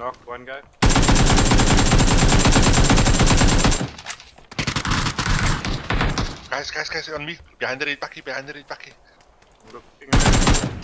Knocked one guy. Guys, on me. Behind the raid backy. Looking.